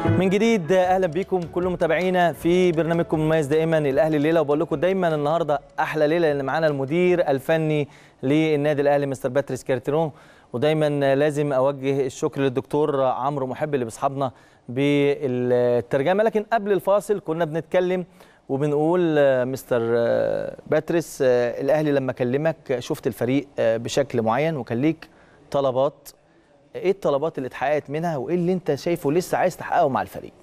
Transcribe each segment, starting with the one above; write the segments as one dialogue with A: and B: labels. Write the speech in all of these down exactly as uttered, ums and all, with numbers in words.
A: من جديد اهلا بيكم كل متابعينا في برنامجكم المميز دائما الاهلي الليله، وبقول لكم دايما النهارده احلى ليله لان معانا المدير الفني للنادي الاهلي مستر باتريس كارتيرون، ودايما لازم اوجه الشكر للدكتور عمرو محب اللي بيصحابنا بالترجمه. لكن قبل الفاصل كنا بنتكلم وبنقول مستر باتريس الاهلي لما كلمك شفت الفريق بشكل معين وكان ليك طلبات، ايه الطلبات اللي اتحققت منها وايه اللي انت شايفه لسه عايز تحققه مع الفريق؟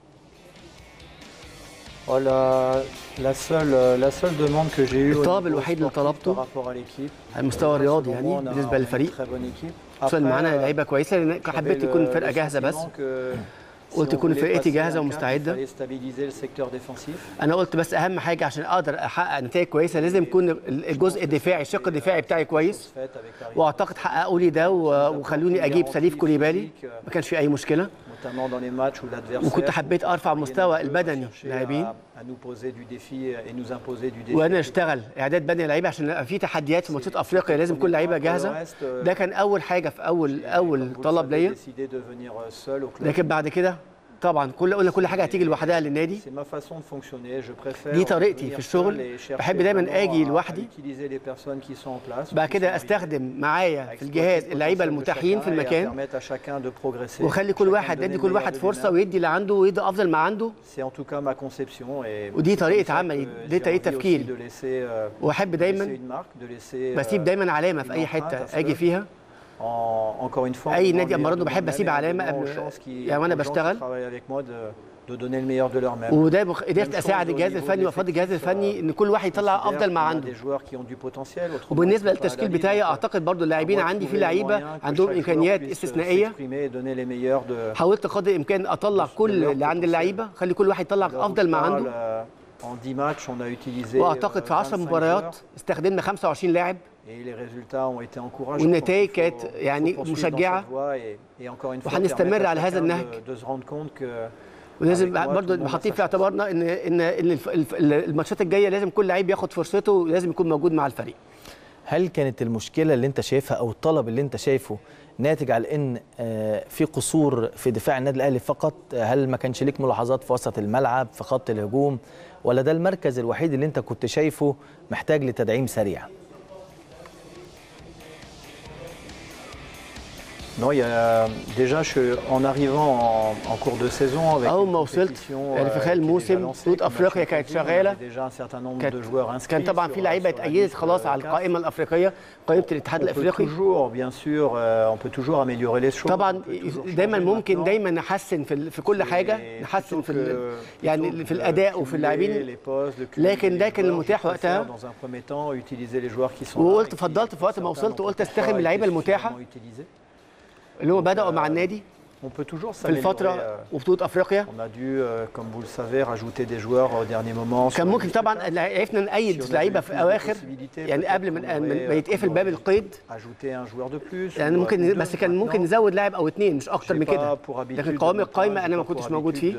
B: الطلب الوحيد اللي طلبته على المستوى الرياضي يعني بالنسبه للفريق، خصوصا معانا لعيبه كويسه لان حبيت تكون الفرقه جاهزه، بس قلت تكون فرقتي جاهزه ومستعده. انا قلت بس اهم حاجه عشان اقدر احقق نتائج كويسه لازم يكون الجزء الدفاعي الشق الدفاعي بتاعي كويس، واعتقد حققوا لي ده وخلوني اجيب سليف كوليبالي، ما كانش في اي مشكله. وكنت حبيت ارفع مستوى البدني اللاعبين وانا اشتغل اعداد بدني للعيبه عشان في تحديات في ماتشات افريقيا لازم كل لعيبه جاهزه. ده كان اول حاجه في اول اول طلب ليا، لكن بعد كده طبعا كل قلنا كل حاجه هتيجي لوحدها للنادي. دي طريقتي في الشغل، بحب دايما اجي لوحدي، بعد كده استخدم معايا في الجهاز اللعيبه المتاحين في المكان واخلي كل واحد ادي كل واحد فرصه ويدي اللي عنده ويدي افضل ما عنده. ودي طريقه عملي، دي طريقه تفكيري، واحب دايما بسيب دايما علامه في اي حته اجي فيها. اي نادي اما برضه بحب اسيب علامه قبل يعني وانا بشتغل، وده قدرت اساعد الجهاز الفني وافضل الجهاز الفني ان كل واحد يطلع افضل ما عنده. وبالنسبه للتشكيل بتاعي اعتقد برضه اللاعبين عندي في لعيبه عندهم امكانيات استثنائيه، حاولت قدر الامكان اطلع كل اللي عند اللعيبه، خلي كل واحد يطلع افضل ما عنده. واعتقد في عشر مباريات استخدمنا خمسة وعشرين لاعب والنتائج كانت يعني مشجعه، وهنستمر على هذا النهج. ولازم برضه حاطين في اعتبارنا ان ان ان الماتشات الجايه لازم كل لعيب ياخد فرصته ولازم يكون موجود مع الفريق.
A: هل كانت المشكله اللي انت شايفها او الطلب اللي انت شايفه ناتج على ان في قصور في دفاع النادي الاهلي فقط؟ هل ما كانش ليك ملاحظات في وسط الملعب في خط الهجوم، ولا ده المركز الوحيد اللي انت كنت شايفه محتاج لتدعيم سريع؟
C: Non, il y a déjà je, en arrivant en, en cours de saison avec
B: أول ما وصلت يعني في خلال الموسم بطولة أفريقيا كانت شغالة، كان طبعا في لعيبة اتأيدت خلاص على القائمة الأفريقية، قائمة الاتحاد الأفريقي. طبعا دايما ممكن دايما نحسن في في كل حاجة، نحسن في يعني في الأداء وفي اللاعبين، لكن ده كان المتاح وقتها. وقلت فضلت في وقت ما وصلت وقلت استخدم اللعيبة المتاحة اللي هم بدأوا مع النادي في الفترة وبطولة أفريقيا. كان ممكن طبعا عرفنا نأيد لعيبة في أواخر يعني قبل ما يتقفل باب القيد، يعني ممكن بس كان ممكن نزود لاعب أو اثنين مش أكتر من كده، لكن قوام القائمة أنا ما كنتش موجود فيه.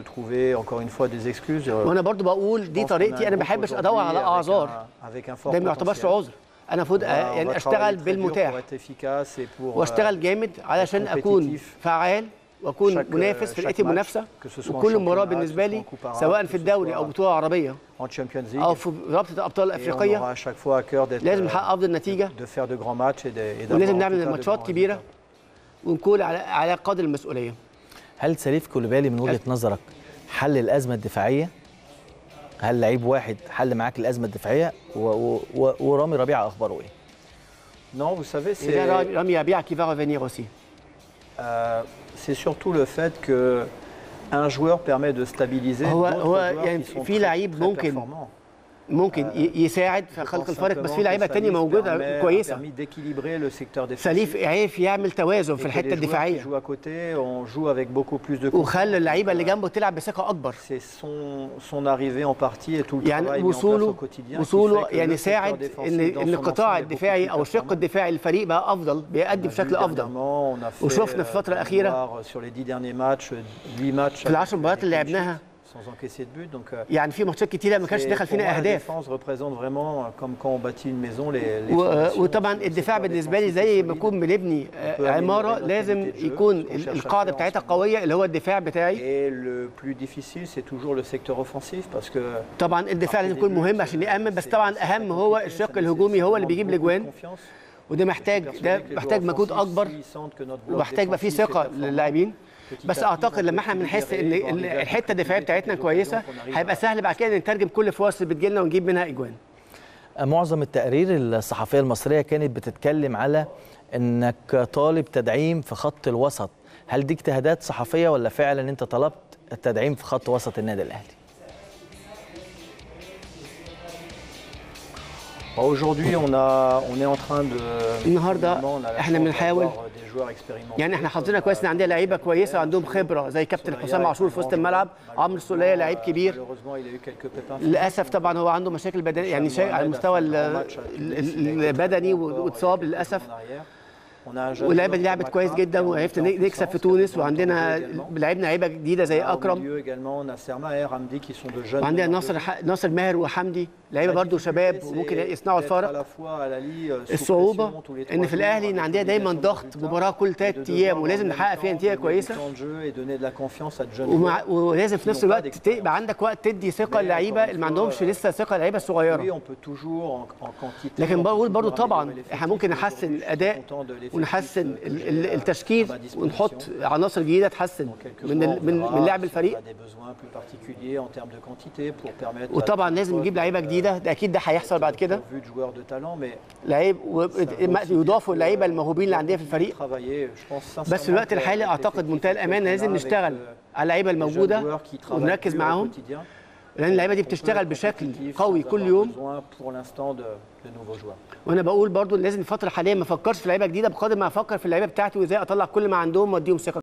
B: وأنا برضو بقول دي طريقتي، أنا ما بحبش أدور على أعذار، ده ما يعتبرش عذر. أنا المفروض يعني أشتغل بالمتاح وأشتغل جامد علشان أكون فعال وأكون منافس، فرقتي منافسة، وكل مباراة بالنسبة لي سواء في الدوري أو بطولة عربية أو في رابطة الأبطال الأفريقية لازم نحقق أفضل نتيجة، ولازم نعمل ماتشات كبيرة ونكون على على قدر المسؤولية.
A: هل سليف كوليبالي من وجهة نظرك حل الأزمة الدفاعية؟ هل لعيب واحد حل معاك الازمه الدفاعيه؟ ورامي ربيعه اخباره ايه؟
C: Non, vous savez, c'est
B: Rami Rabia qui va revenir aussi.
C: Euh, c'est surtout le fait que un joueur permet de stabiliser d'autres joueurs qui sont très, très performants.
B: ممكن يساعد في خلق الفارق، بس في لعيبه ثانيه موجوده كويسه. سليف عرف يعمل توازن في الحته الدفاعيه وخلى اللعيبه اللي جنبه تلعب بثقه اكبر. يعني وصوله وصوله يعني ساعد ان ان القطاع الدفاعي او الشق الدفاعي للفريق بقى افضل، بيأدي بشكل افضل. وشفنا في الفتره الاخيره في العشر مباريات اللي لعبناها يعني في ماتشات كتيره ما كانش دخل فينا اهداف. وطبعا الدفاع بالنسبه لي زي ما يكون بنبني عماره لازم يكون القاعده بتاعتها قويه اللي هو الدفاع بتاعي. طبعا الدفاع لازم يكون مهم عشان يامن، بس طبعا اهم هو الشق الهجومي هو اللي بيجيب الاجوان، وده محتاج ده محتاج مجهود اكبر ومحتاج يبقى فيه ثقه للاعبين. بس اعتقد لما احنا بنحس ان الحته الدفاعيه بتاعتنا كويسه هيبقى سهل بعد كده نترجم كل الفرص اللي بتجيلنا ونجيب منها اجوان.
A: معظم التقارير الصحفيه المصريه كانت بتتكلم على انك طالب تدعيم في خط الوسط، هل دي اجتهادات صحفيه ولا فعلا انت طلبت التدعيم في خط وسط النادي الاهلي؟
C: Aujourd'hui, on a, on est en train de.
B: النهارده احنا بنحاول يعني احنا حظنا كويس ان عندنا لعيبه كويسه وعندهم خبره زي كابتن حسام عاشور في وسط الملعب، عمرو السوليه لعيب كبير. للاسف طبعا هو عنده مشاكل بدنيه يعني شيء على المستوى البدني واتصاب للاسف، واللعيبه دي لعبت كويس جدا وعرفنا نكسب في تونس، وعندنا لعيبنا لعيبه جديده زي اكرم، وعندنا ناصر ناصر ماهر وحمدي لعيبه برضو شباب وممكن يصنعوا الفارق. الصعوبه ان في الاهلي ان عندنا دايما ضغط مباراه كل ثلاث ايام ولازم نحقق فيها نتيجه كويسه، ومع ولازم في نفس الوقت تبقى عندك وقت تدي ثقه للعيبه اللي ما عندهمش لسه ثقه اللعيبه الصغيره. لكن بقول برضو طبعا احنا ممكن نحسن الاداء ونحسن التشكيل ونحط عناصر جديده تحسن من من من لعب الفريق، وطبعا لازم نجيب لعيبه جديده، ده اكيد ده هيحصل بعد كده لعيب يضافوا اللعيبه الموهوبين اللي عندنا في الفريق. بس في الوقت الحالي اعتقد منتهى الامانه لازم نشتغل على اللعيبه الموجوده ونركز معاهم، لان اللعيبه دي بتشتغل بشكل قوي كل يوم. وانا بقول برضو لازم الفتره الحاليه ما افكرش في لعيبه جديده بقدر ما افكر في اللعيبه بتاعتي وازاي اطلع كل ما عندهم واديهم ثقه.